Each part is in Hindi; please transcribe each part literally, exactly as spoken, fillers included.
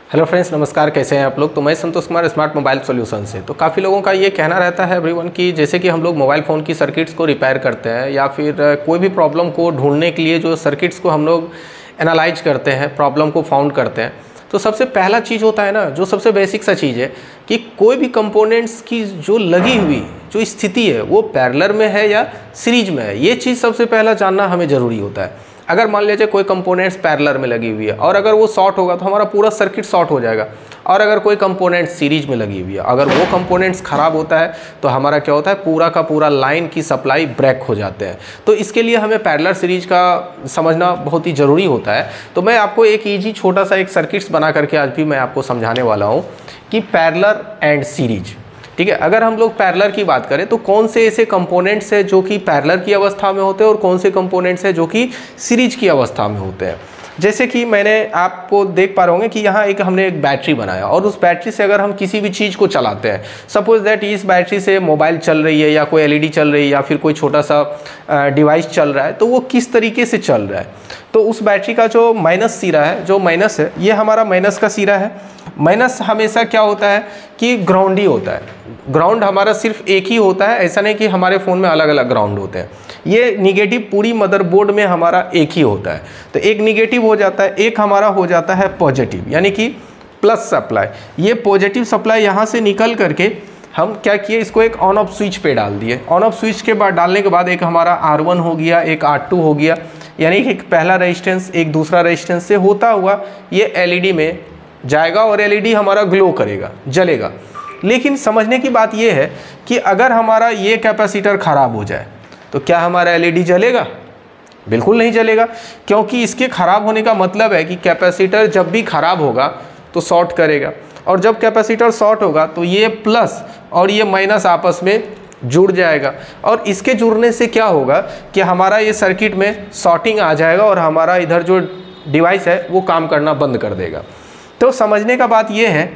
हेलो फ्रेंड्स, नमस्कार। कैसे हैं आप लोग। तो मैं Santosh Kumar smart mobile solution से। तो काफ़ी लोगों का ये कहना रहता है एवरीवन कि जैसे कि हम लोग मोबाइल फ़ोन की सर्किट्स को रिपेयर करते हैं या फिर कोई भी प्रॉब्लम को ढूंढने के लिए जो सर्किट्स को हम लोग एनालाइज करते हैं, प्रॉब्लम को फाउंड करते हैं, तो सबसे पहला चीज़ होता है ना, जो सबसे बेसिक सा चीज़ है कि कोई भी कंपोनेंट्स की जो लगी हुई जो स्थिति है वो पैरेलल में है या सीरीज में है। ये चीज़ सबसे पहला जानना हमें ज़रूरी होता है। अगर मान लीजिए कोई कंपोनेंट्स पैरेलल में लगी हुई है और अगर वो शॉर्ट होगा तो हमारा पूरा सर्किट शॉर्ट हो जाएगा, और अगर कोई कंपोनेंट सीरीज में लगी हुई है, अगर वो कंपोनेंट्स ख़राब होता है तो हमारा क्या होता है, पूरा का पूरा लाइन की सप्लाई ब्रेक हो जाते हैं। तो इसके लिए हमें पैरेलल सीरीज का समझना बहुत ही ज़रूरी होता है। तो मैं आपको एक ईजी छोटा सा एक सर्किट्स बना करके आज भी मैं आपको समझाने वाला हूँ कि पैरेलल एंड सीरीज। ठीक है, अगर हम लोग पैरेलल की बात करें तो कौन से ऐसे कंपोनेंट्स हैं जो कि पैरेलल की अवस्था में होते हैं और कौन से कंपोनेंट्स हैं जो कि सीरीज की अवस्था में होते हैं। जैसे कि मैंने आपको देख पा रहे होंगे कि यहाँ एक हमने एक बैटरी बनाया और उस बैटरी से अगर हम किसी भी चीज़ को चलाते हैं, सपोज दैट इस बैटरी से मोबाइल चल रही है या कोई एलईडी चल रही है या फिर कोई छोटा सा डिवाइस चल रहा है, तो वो किस तरीके से चल रहा है। तो उस बैटरी का जो माइनस सिरा है, जो माइनस है, ये हमारा माइनस का सिरा है। माइनस हमेशा क्या होता है कि ग्राउंड ही होता है। ग्राउंड हमारा सिर्फ एक ही होता है, ऐसा नहीं कि हमारे फ़ोन में अलग अलग ग्राउंड होते हैं। ये निगेटिव पूरी मदरबोर्ड में हमारा एक ही होता है। तो एक निगेटिव हो जाता है, एक हमारा हो जाता है पॉजिटिव, यानी कि प्लस सप्लाई। ये पॉजिटिव सप्लाई यहाँ से निकल करके हम क्या किए, इसको एक ऑन ऑफ स्विच पे डाल दिए। ऑन ऑफ स्विच के बाद डालने के बाद एक हमारा आर वन हो गया, एक आर टू हो गया, यानी कि एक पहला रेजिस्टेंस एक दूसरा रेजिस्टेंस से होता हुआ ये एलईडी में जाएगा और एलईडी हमारा ग्लो करेगा, जलेगा। लेकिन समझने की बात यह है कि अगर हमारा ये कैपेसिटर ख़राब हो जाए तो क्या हमारा एलईडी जलेगा? बिल्कुल नहीं जलेगा, क्योंकि इसके ख़राब होने का मतलब है कि कैपेसिटर जब भी ख़राब होगा तो शॉर्ट करेगा, और जब कैपेसिटर शॉर्ट होगा तो ये प्लस और ये माइनस आपस में जुड़ जाएगा, और इसके जुड़ने से क्या होगा कि हमारा ये सर्किट में शॉर्टिंग आ जाएगा और हमारा इधर जो डिवाइस है वो काम करना बंद कर देगा। तो समझने का बात ये है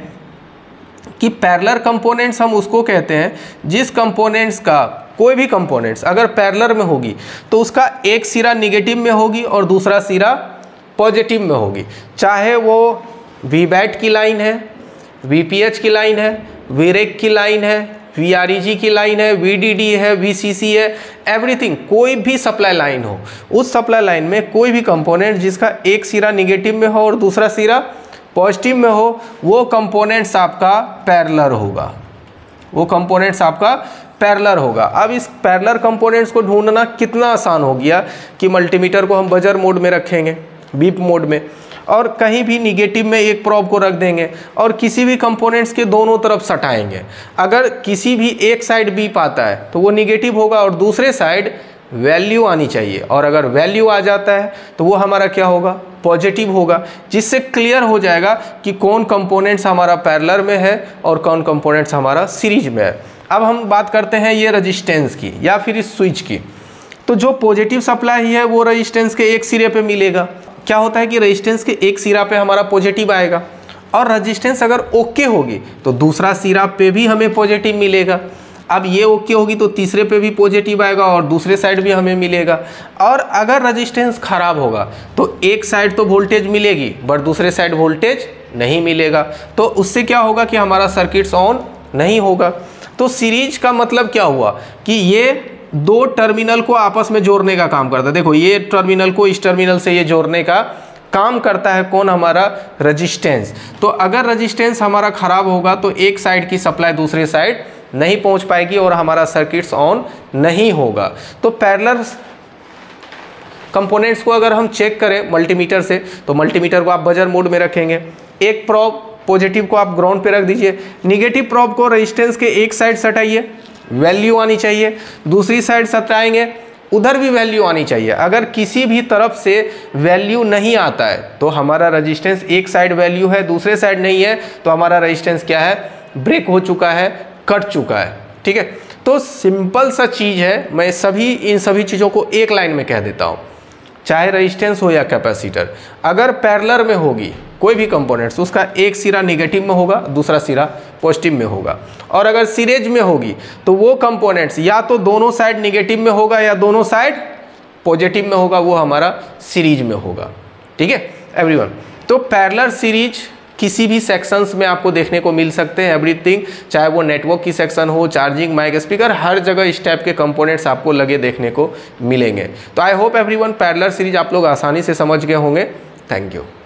कि पैरेलल कंपोनेंट्स हम उसको कहते हैं जिस कंपोनेंट्स का कोई भी कंपोनेंट्स अगर पैरेलल में होगी तो उसका एक सिरा निगेटिव में होगी और दूसरा सिरा पॉजिटिव में होगी। चाहे वो वी बैट की लाइन है, वी पी एच की लाइन है, वी रेक की लाइन है, वी आर ई जी की लाइन है, वी डी डी है, वी सी सी है, एवरीथिंग, कोई भी सप्लाई लाइन हो, उस सप्लाई लाइन में कोई भी कंपोनेंट जिसका एक सिरा निगेटिव में हो और दूसरा सिरा पॉजिटिव में हो, वो कंपोनेंट्स आपका पैरेलल होगा। वो कंपोनेंट्स आपका पैरेलल होगा। अब इस पैरेलल कंपोनेंट्स को ढूंढना कितना आसान हो गया कि मल्टीमीटर को हम बजर मोड में रखेंगे, बीप मोड में, और कहीं भी निगेटिव में एक प्रोब को रख देंगे और किसी भी कंपोनेंट्स के दोनों तरफ सटाएंगे। अगर किसी भी एक साइड बीप आता है तो वो निगेटिव होगा और दूसरे साइड वैल्यू आनी चाहिए, और अगर वैल्यू आ जाता है तो वो हमारा क्या होगा, पॉजिटिव होगा, जिससे क्लियर हो जाएगा कि कौन कंपोनेंट्स हमारा पैरेलल में है और कौन कंपोनेंट्स हमारा सीरीज में है। अब हम बात करते हैं ये रेजिस्टेंस की या फिर इस स्विच की। तो जो पॉजिटिव सप्लाई है वो रेजिस्टेंस के एक सिरे पे मिलेगा। क्या होता है कि रेजिस्टेंस के एक सिरा पे हमारा पॉजिटिव आएगा, और रेजिस्टेंस अगर ओके होगी तो दूसरा सिरा पे भी हमें पॉजिटिव मिलेगा। अब ये ओके होगी तो तीसरे पे भी पॉजिटिव आएगा और दूसरे साइड भी हमें मिलेगा। और अगर रेजिस्टेंस ख़राब होगा तो एक साइड तो वोल्टेज मिलेगी बट दूसरे साइड वोल्टेज नहीं मिलेगा, तो उससे क्या होगा कि हमारा सर्किट्स ऑन नहीं होगा। तो सीरीज का मतलब क्या हुआ कि ये दो टर्मिनल को आपस में जोड़ने का काम करता है। देखो, ये टर्मिनल को इस टर्मिनल से ये जोड़ने का काम करता है कौन, हमारा रेजिस्टेंस। तो अगर रेजिस्टेंस हमारा ख़राब होगा तो एक साइड की सप्लाई दूसरे साइड नहीं पहुंच पाएगी और हमारा सर्किट्स ऑन नहीं होगा। तो पैरेलल कंपोनेंट्स को अगर हम चेक करें मल्टीमीटर से, तो मल्टीमीटर को आप बजर मोड में रखेंगे, एक प्रोब पॉजिटिव को आप ग्राउंड पे रख दीजिए, निगेटिव प्रोब को रेजिस्टेंस के एक साइड सटाइए, वैल्यू आनी चाहिए, दूसरी साइड सटाएंगे, उधर भी वैल्यू आनी चाहिए। अगर किसी भी तरफ से वैल्यू नहीं आता है तो हमारा रेजिस्टेंस एक साइड वैल्यू है, दूसरे साइड नहीं है, तो हमारा रेजिस्टेंस क्या है, ब्रेक हो चुका है, कट चुका है। ठीक है, तो सिंपल सा चीज़ है, मैं सभी इन सभी चीज़ों को एक लाइन में कह देता हूँ। चाहे रेजिस्टेंस हो या कैपेसिटर, अगर पैरेलल में होगी कोई भी कंपोनेंट्स, उसका एक सिरा निगेटिव में होगा, दूसरा सिरा पॉजिटिव में होगा। और अगर सीरीज में होगी तो वो कंपोनेंट्स या तो दोनों साइड निगेटिव में होगा या दोनों साइड पॉजिटिव में होगा, वो हमारा सीरीज में होगा। ठीक है एवरीवन, तो पैरेलल सीरीज किसी भी सेक्शंस में आपको देखने को मिल सकते हैं एवरीथिंग, चाहे वो नेटवर्क की सेक्शन हो, चार्जिंग, माइक, स्पीकर, हर जगह इस टाइप के कंपोनेंट्स आपको लगे देखने को मिलेंगे। तो I hope everyone parallel series आप लोग आसानी से समझ गए होंगे। Thank you.